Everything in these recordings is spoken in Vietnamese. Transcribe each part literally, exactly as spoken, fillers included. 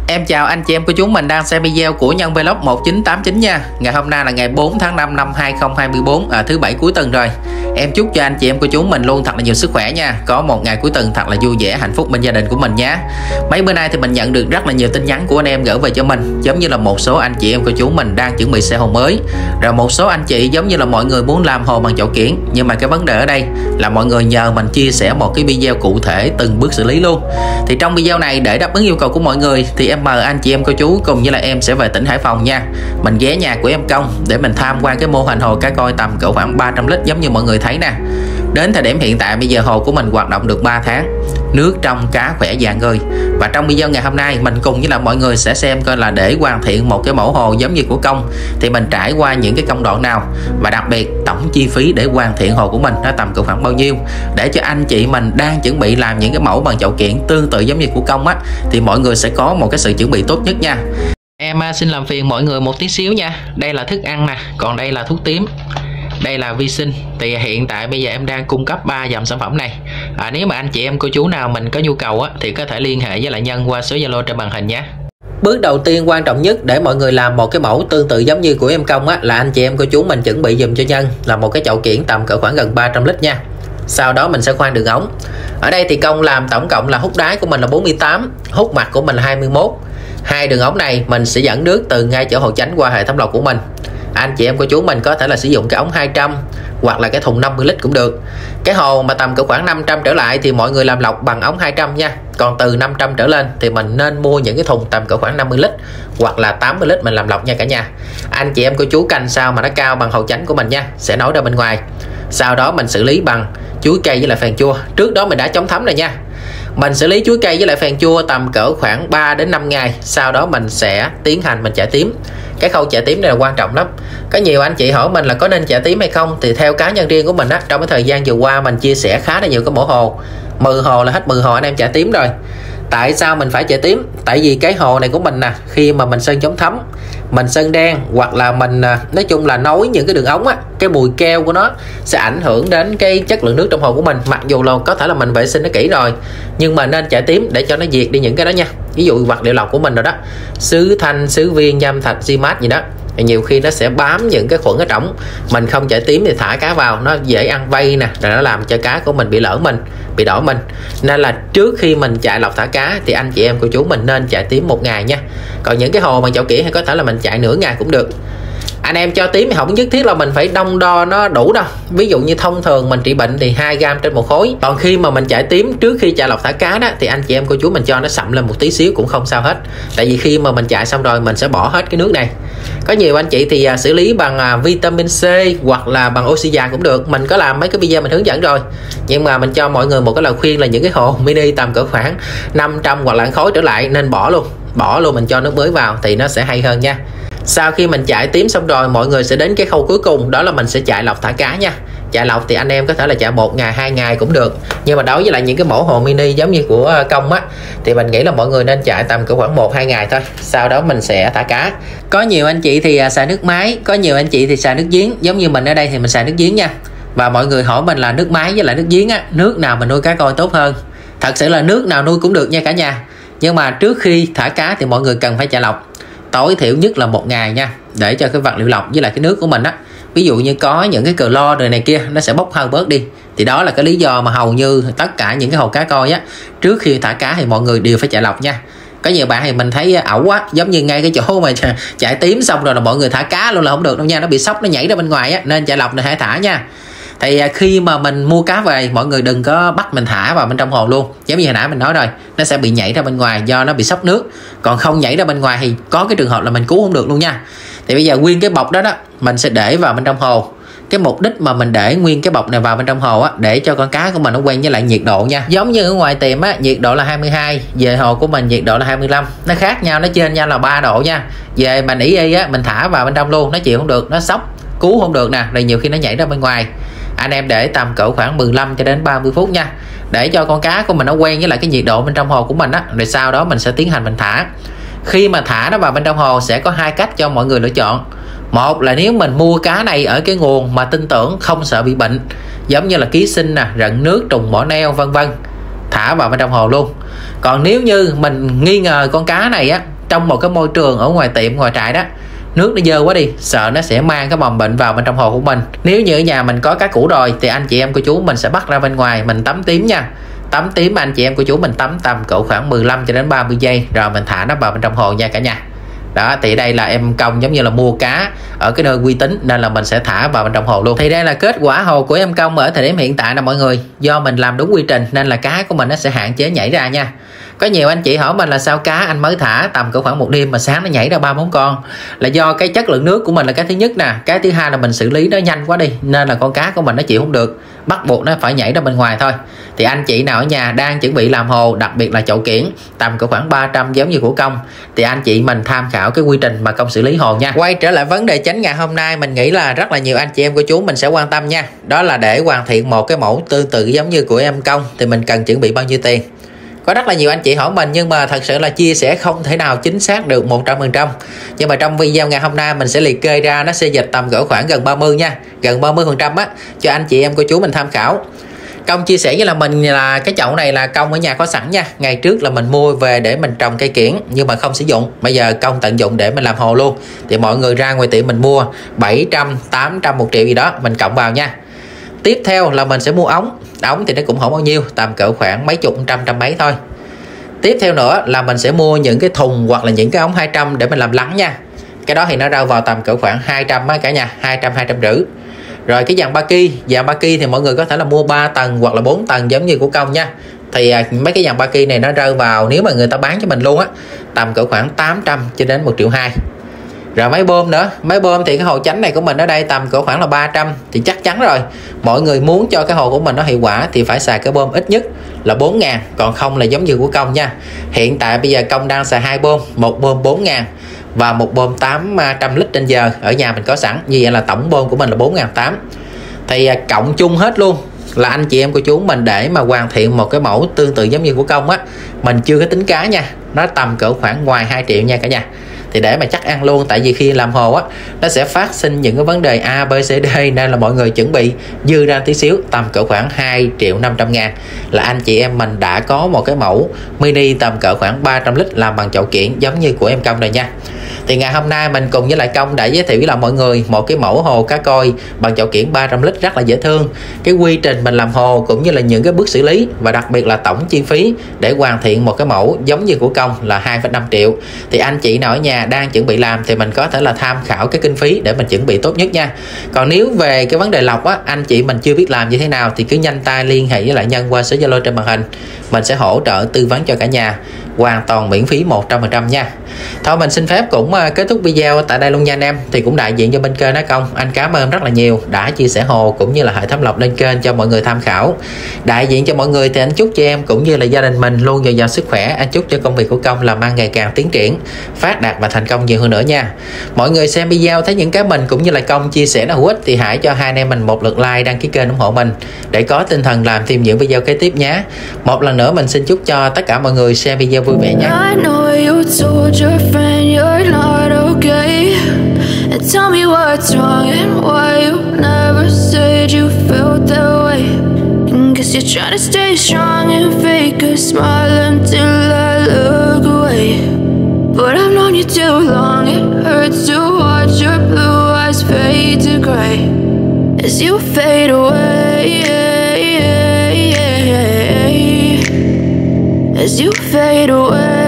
Em chào anh chị em của chúng mình đang xem video của Nhân Vlog một chín tám chín nha. Ngày hôm nay là ngày bốn tháng năm năm hai không hai tư, à, thứ bảy cuối tuần rồi. Em chúc cho anh chị em của chúng mình luôn thật là nhiều sức khỏe nha. Có một ngày cuối tuần thật là vui vẻ, hạnh phúc bên gia đình của mình nhé. Mấy bữa nay thì mình nhận được rất là nhiều tin nhắn của anh em gửi về cho mình, giống như là một số anh chị em của chúng mình đang chuẩn bị xe hồ mới, rồi một số anh chị giống như là mọi người muốn làm hồ bằng chậu kiển. Nhưng mà cái vấn đề ở đây là mọi người nhờ mình chia sẻ một cái video cụ thể từng bước xử lý luôn. Thì trong video này để đáp ứng yêu cầu của mọi người thì em mời anh chị em cô chú cùng như là em sẽ về tỉnh Hải Phòng nha. Mình ghé nhà của em Công để mình tham quan cái mô hình hồ cá coi tầm cỡ khoảng ba trăm lít giống như mọi người thấy nè. Đến thời điểm hiện tại bây giờ hồ của mình hoạt động được ba tháng, nước trong cá khỏe dạng người. Và trong video ngày hôm nay mình cùng với là mọi người sẽ xem coi là để hoàn thiện một cái mẫu hồ giống như của Công thì mình trải qua những cái công đoạn nào, và đặc biệt tổng chi phí để hoàn thiện hồ của mình nó tầm cỡ khoảng bao nhiêu, để cho anh chị mình đang chuẩn bị làm những cái mẫu bằng chậu kiển tương tự giống như của Công á thì mọi người sẽ có một cái sự chuẩn bị tốt nhất nha. Em xin làm phiền mọi người một tí xíu nha. Đây là thức ăn nè, còn đây là thuốc tím, đây là vi sinh. Thì hiện tại bây giờ em đang cung cấp ba dòng sản phẩm này. À, nếu mà anh chị em cô chú nào mình có nhu cầu á thì có thể liên hệ với lại Nhân qua số Zalo trên màn hình nhé. Bước đầu tiên quan trọng nhất để mọi người làm một cái mẫu tương tự giống như của em Công á là anh chị em cô chú mình chuẩn bị dùm cho Nhân là một cái chậu kiển tầm cỡ khoảng gần ba trăm lít nha. Sau đó mình sẽ khoan đường ống. Ở đây thì Công làm tổng cộng là hút đáy của mình là bốn mươi tám, hút mặt của mình là hai mươi mốt. Hai đường ống này mình sẽ dẫn nước từ ngay chỗ hồ chánh qua hệ thống lọc của mình. Anh chị em cô chú mình có thể là sử dụng cái ống hai trăm hoặc là cái thùng năm mươi lít cũng được. Cái hồ mà tầm cỡ khoảng năm trăm trở lại thì mọi người làm lọc bằng ống hai trăm nha. Còn từ năm trăm trở lên thì mình nên mua những cái thùng tầm cỡ khoảng năm mươi lít hoặc là tám mươi lít mình làm lọc nha cả nhà. Anh chị em cô chú canh sao mà nó cao bằng hồ chánh của mình nha, sẽ nối ra bên ngoài. Sau đó mình xử lý bằng chuối cây với lại phèn chua. Trước đó mình đã chống thấm rồi nha. Mình xử lý chuối cây với lại phèn chua tầm cỡ khoảng ba đến năm ngày. Sau đó mình sẽ tiến hành mình chải tím. Cái khâu chải tím này là quan trọng lắm. Có nhiều anh chị hỏi mình là có nên chải tím hay không. Thì theo cá nhân riêng của mình á, trong cái thời gian vừa qua mình chia sẻ khá là nhiều cái mẫu hồ. Mười hồ là hết mười hồ anh em chải tím rồi. Tại sao mình phải chải tím? Tại vì cái hồ này của mình nè, khi mà mình sơn chống thấm, mình sơn đen hoặc là mình nói chung là nối những cái đường ống á, cái mùi keo của nó sẽ ảnh hưởng đến cái chất lượng nước trong hồ của mình. Mặc dù là có thể là mình vệ sinh nó kỹ rồi, nhưng mà nên chải tím để cho nó diệt đi những cái đó nha. Ví dụ vật liệu lọc của mình rồi đó, sứ thanh, sứ viên, nhâm thạch, xi mát gì đó, nhiều khi nó sẽ bám những cái khuẩn ở trỏng. Mình không chải tím thì thả cá vào nó dễ ăn vây nè, rồi nó làm cho cá của mình bị lở mình, bị đỏ mình. Nên là trước khi mình chạy lọc thả cá thì anh chị em của chú mình nên chạy tím một ngày nha. Còn những cái hồ bằng chậu kiển hay có thể là mình chạy nửa ngày cũng được. Anh em cho tím thì không nhất thiết là mình phải đong đo nó đủ đâu. Ví dụ như thông thường mình trị bệnh thì hai gam trên một khối. Còn khi mà mình chạy tím trước khi chạy lọc thả cá đó thì anh chị em cô chú mình cho nó sậm lên một tí xíu cũng không sao hết. Tại vì khi mà mình chạy xong rồi mình sẽ bỏ hết cái nước này. Có nhiều anh chị thì à, xử lý bằng à, vitamin C hoặc là bằng oxy già cũng được. Mình có làm mấy cái video mình hướng dẫn rồi. Nhưng mà mình cho mọi người một cái lời khuyên là những cái hồ mini tầm cỡ khoảng năm trăm hoặc là khối trở lại nên bỏ luôn. Bỏ luôn, mình cho nước mới vào thì nó sẽ hay hơn nha. Sau khi mình chạy tím xong rồi mọi người sẽ đến cái khâu cuối cùng, đó là mình sẽ chạy lọc thả cá nha. Chạy lọc thì anh em có thể là chạy một ngày, hai ngày cũng được. Nhưng mà đối với lại những cái mẫu hồ mini giống như của Công á thì mình nghĩ là mọi người nên chạy tầm cỡ khoảng một hai ngày thôi. Sau đó mình sẽ thả cá. Có nhiều anh chị thì xài nước máy, có nhiều anh chị thì xài nước giếng. Giống như mình ở đây thì mình xài nước giếng nha. Và mọi người hỏi mình là nước máy với lại nước giếng á, nước nào mình nuôi cá coi tốt hơn. Thật sự là nước nào nuôi cũng được nha cả nhà. Nhưng mà trước khi thả cá thì mọi người cần phải chạy lọc tối thiểu nhất là một ngày nha, để cho cái vật liệu lọc với lại cái nước của mình á, ví dụ như có những cái clo rồi này kia nó sẽ bốc hơi bớt đi. Thì đó là cái lý do mà hầu như tất cả những cái hồ cá coi á, trước khi thả cá thì mọi người đều phải chạy lọc nha. Có nhiều bạn thì mình thấy ẩu quá, giống như ngay cái chỗ mà chạy tím xong rồi là mọi người thả cá luôn là không được đâu nha, nó bị sốc, nó nhảy ra bên ngoài á, nên chạy lọc này hãy thả nha. Thì khi mà mình mua cá về mọi người đừng có bắt mình thả vào bên trong hồ luôn. Giống như hồi nãy mình nói rồi, nó sẽ bị nhảy ra bên ngoài do nó bị sốc nước. Còn không nhảy ra bên ngoài thì có cái trường hợp là mình cứu không được luôn nha. Thì bây giờ nguyên cái bọc đó đó mình sẽ để vào bên trong hồ. Cái mục đích mà mình để nguyên cái bọc này vào bên trong hồ á, để cho con cá của mình nó quen với lại nhiệt độ nha. Giống như ở ngoài tiệm á, nhiệt độ là hai mươi hai, về hồ của mình nhiệt độ là hai mươi lăm. Nó khác nhau, nó trên nhau là ba độ nha. Về mình ý y á, mình thả vào bên trong luôn, nó chịu không được, nó sốc, cứu không được nè, rồi nhiều khi nó nhảy ra bên ngoài. Anh em để tầm cỡ khoảng mười lăm cho đến ba mươi phút nha, để cho con cá của mình nó quen với lại cái nhiệt độ bên trong hồ của mình á. Rồi sau đó mình sẽ tiến hành mình thả. Khi mà thả nó vào bên trong hồ sẽ có hai cách cho mọi người lựa chọn. Một là nếu mình mua cá này ở cái nguồn mà tin tưởng, không sợ bị bệnh, giống như là ký sinh nè, rận nước, trùng mỏ neo vân vân, thả vào bên trong hồ luôn. Còn nếu như mình nghi ngờ con cá này á trong một cái môi trường ở ngoài tiệm ngoài trại đó, nước nó dơ quá đi, sợ nó sẽ mang cái mầm bệnh vào bên trong hồ của mình. Nếu như ở nhà mình có cá cũ rồi thì anh chị em của chú mình sẽ bắt ra bên ngoài mình tắm tím nha. Tắm tím anh chị em của chú mình tắm tầm cỡ khoảng mười lăm cho đến ba mươi giây rồi mình thả nó vào bên trong hồ nha cả nhà. Đó, thì đây là em công giống như là mua cá ở cái nơi uy tín nên là mình sẽ thả vào bên trong hồ luôn. Thì đây là kết quả hồ của em công ở thời điểm hiện tại nè mọi người. Do mình làm đúng quy trình nên là cá của mình nó sẽ hạn chế nhảy ra nha. Có nhiều anh chị hỏi mình là sao cá anh mới thả tầm cỡ khoảng một đêm mà sáng nó nhảy ra ba bốn con. Là do cái chất lượng nước của mình là cái thứ nhất nè, cái thứ hai là mình xử lý nó nhanh quá đi nên là con cá của mình nó chịu không được, bắt buộc nó phải nhảy ra bên ngoài thôi. Thì anh chị nào ở nhà đang chuẩn bị làm hồ, đặc biệt là chậu kiển tầm cỡ khoảng ba trăm giống như của công, thì anh chị mình tham khảo cái quy trình mà công xử lý hồ nha. Quay trở lại vấn đề chính ngày hôm nay, mình nghĩ là rất là nhiều anh chị em của chú mình sẽ quan tâm nha. Đó là để hoàn thiện một cái mẫu tương tự giống như của em công thì mình cần chuẩn bị bao nhiêu tiền. Có rất là nhiều anh chị hỏi mình nhưng mà thật sự là chia sẻ không thể nào chính xác được một trăm phần trăm. Nhưng mà trong video ngày hôm nay mình sẽ liệt kê ra nó sẽ dịch tầm cỡ khoảng gần ba mươi nha, gần ba mươi phần trăm á, cho anh chị em của chú mình tham khảo. Công chia sẻ với là mình là cái chậu này là công ở nhà có sẵn nha. Ngày trước là mình mua về để mình trồng cây kiển nhưng mà không sử dụng. Bây giờ công tận dụng để mình làm hồ luôn. Thì mọi người ra ngoài tiệm mình mua bảy trăm, tám trăm, một triệu gì đó mình cộng vào nha. Tiếp theo là mình sẽ mua ống. Ống thì nó cũng không bao nhiêu, tầm cỡ khoảng mấy chục, trăm, trăm mấy thôi. Tiếp theo nữa là mình sẽ mua những cái thùng hoặc là những cái ống hai trăm để mình làm lắng nha. Cái đó thì nó rơi vào tầm cỡ khoảng hai trăm á cả nhà, hai trăm, hai trăm rưỡi. Rồi cái dàn ba ki, dàn ba ki thì mọi người có thể là mua ba tầng hoặc là bốn tầng giống như của công nha. Thì à, mấy cái dàn ba ki này nó rơi vào nếu mà người ta bán cho mình luôn á, tầm cỡ khoảng tám trăm cho đến một triệu hai. Rồi máy bơm nữa, máy bơm thì cái hồ chánh này của mình ở đây tầm cỡ khoảng là ba trăm. Thì chắc chắn rồi, mọi người muốn cho cái hồ của mình nó hiệu quả thì phải xài cái bơm ít nhất là bốn ngàn, còn không là giống như của công nha. Hiện tại bây giờ công đang xài hai bơm, một bơm bốn ngàn và một bơm tám trăm lít trên giờ, ở nhà mình có sẵn. Như vậy là tổng bơm của mình là bốn ngàn tám trăm. Thì à, cộng chung hết luôn là anh chị em của chú mình để mà hoàn thiện một cái mẫu tương tự giống như của công á, mình chưa có tính cá nha, nó tầm cỡ khoảng ngoài hai triệu nha cả nhà. Thì để mà chắc ăn luôn, tại vì khi làm hồ á nó sẽ phát sinh những cái vấn đề A, B, C, D nên là mọi người chuẩn bị dư ra tí xíu, tầm cỡ khoảng hai triệu năm trăm ngàn là anh chị em mình đã có một cái mẫu mini tầm cỡ khoảng ba trăm lít làm bằng chậu kiển giống như của em công rồi nha. Thì ngày hôm nay mình cùng với lại công đã giới thiệu với là mọi người một cái mẫu hồ cá koi bằng chậu kiển ba trăm lít rất là dễ thương. Cái quy trình mình làm hồ cũng như là những cái bước xử lý và đặc biệt là tổng chi phí để hoàn thiện một cái mẫu giống như của công là hai phẩy năm triệu. Thì anh chị nào ở nhà đang chuẩn bị làm thì mình có thể là tham khảo cái kinh phí để mình chuẩn bị tốt nhất nha. Còn nếu về cái vấn đề lọc á, anh chị mình chưa biết làm như thế nào thì cứ nhanh tay liên hệ với lại Nhân qua số Zalo trên màn hình. Mình sẽ hỗ trợ tư vấn cho cả nhà hoàn toàn miễn phí một trăm phần trăm nha. Thôi mình xin phép cũng kết thúc video tại đây luôn nha anh em. Thì cũng đại diện cho bên kênh Á Công, anh cảm ơn rất là nhiều đã chia sẻ hồ cũng như là hệ thống lọc lên kênh cho mọi người tham khảo. Đại diện cho mọi người thì anh chúc cho em cũng như là gia đình mình luôn dồi dào sức khỏe. Anh chúc cho công việc của Công làm ăn ngày càng tiến triển, phát đạt và thành công nhiều hơn nữa nha. Mọi người xem video thấy những cái mình cũng như là Công chia sẻ nó hữu ích thì hãy cho hai anh em mình một lượt like, đăng ký kênh ủng hộ mình để có tinh thần làm thêm những video kế tiếp nhé. Một lần nữa mình xin chúc cho tất cả mọi người xem video vui vẻ nhé. You're not okay, and tell me what's wrong and why you never said you felt that way. And guess you're trying to stay strong and fake a smile until I look away. But I've known you too long, it hurts to watch your blue eyes fade to gray as you fade away, as you fade away.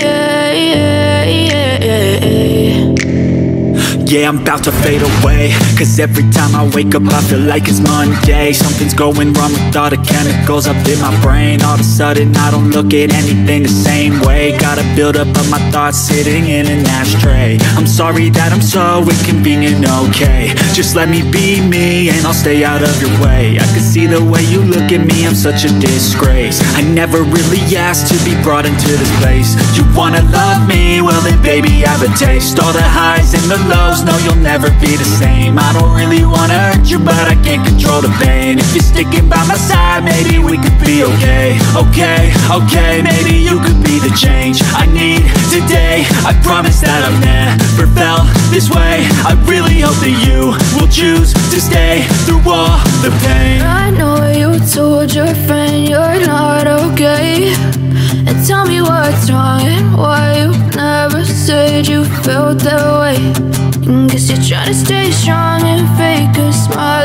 Yeah, I'm about to fade away, cause every time I wake up I feel like it's Monday. Something's going wrong with all the chemicals up in my brain. All of a sudden I don't look at anything the same way. Gotta build up of my thoughts sitting in an ashtray. I'm sorry that I'm so inconvenient, okay. Just let me be me and I'll stay out of your way. I can see the way you look at me, I'm such a disgrace. I never really asked to be brought into this place. You wanna love me? Well then baby I have a taste. All the highs and the lows, no, you'll never be the same. I don't really wanna hurt you, but I can't control the pain. If you're sticking by my side, maybe we could be okay. Okay, okay, maybe you could be the change I need today. I promise that I've never felt this way. I really hope that you will choose to stay through all the pain. I know you told your friend you're not okay, and tell me what's wrong and why you never said you felt that way. And guess you're trying to stay strong and fake a smile